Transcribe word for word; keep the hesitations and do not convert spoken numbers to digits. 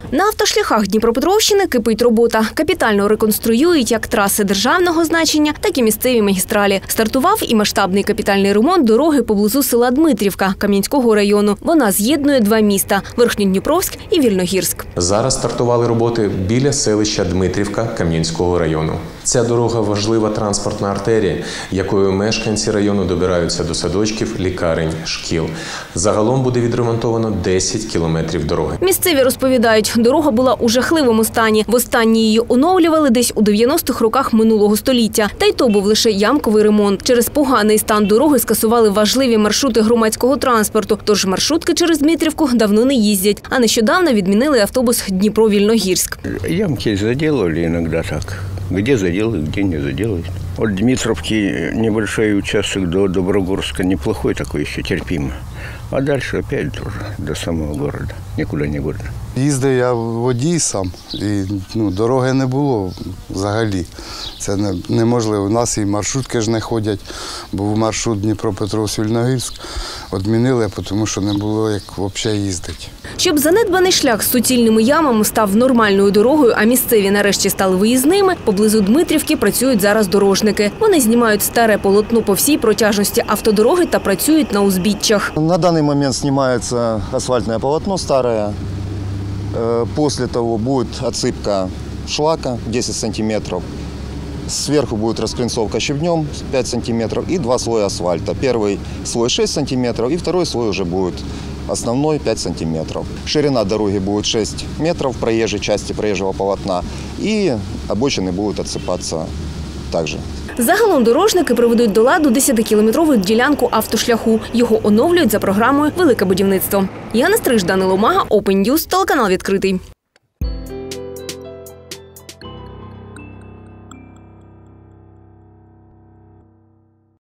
На автошляхах Дніпропетровщини кипить робота. Капітально реконструюють як траси державного значення, так і місцеві магістралі. Стартував і масштабний капітальний ремонт дороги поблизу села Дмитрівка Кам'янського району. Вона з'єднує два міста – Верхньодніпровськ і Вільногірськ. Зараз стартували роботи біля селища Дмитрівка Кам'янського району. Ця дорога – важлива транспортна артерія, якою мешканці району добираються до садочків, лікарень, шкіл. Загалом буде відремонтовано десять кілометрів дороги. Місцеві розповідають, дорога була у жахливому стані. Востаннє її оновлювали десь у дев'яностих роках минулого століття. Та й то був лише ямковий ремонт. Через поганий стан дороги скасували важливі маршрути громадського транспорту. Тож маршрутки через Дмитрівку давно не їздять. А нещодавно відмінили автобус Дніпро-Вільногірськ. Ямки заделали иногда так. Где заделают, где не заделают. От Дмитровки небольшой участок до Доброгорска неплохой такой еще, терпимо. А дальше опять тоже до самого города. Никуда не годно. Їздив я водій сам, і ну, дороги не було взагалі. Це не, неможливо. У нас і маршрутки ж не ходять. Був маршрут Дніпропетровськ-Вільногірськ. Відмінили, тому що не було як взагалі їздити. Щоб занедбаний шлях з суцільними ямами став нормальною дорогою, а місцеві нарешті стали виїзними, поблизу Дмитрівки працюють зараз дорожники. Вони знімають старе полотно по всій протяжності автодороги та працюють на узбіччях. На даний момент знімається асфальтне полотно старе. После того будет отсыпка шлака десять сантиметров. Сверху будет распринцовка щебнем пять сантиметров и два слоя асфальта. Первый слой шесть сантиметров и второй слой уже будет основной пять сантиметров. Ширина дороги будет шесть метров проезжей части проезжего полотна и обочины будут отсыпаться также. Загалом дорожники приведуть до ладу десятикілометрову ділянку автошляху. Його оновлюють за програмою «Велике будівництво». Яна Стриж, Данило Мага, Open News, телеканал «Відкритий».